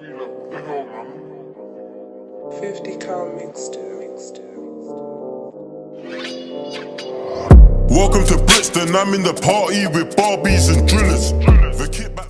50 cal mixtape. Welcome to Brixton, I'm in the party with Barbies and drillers. The kid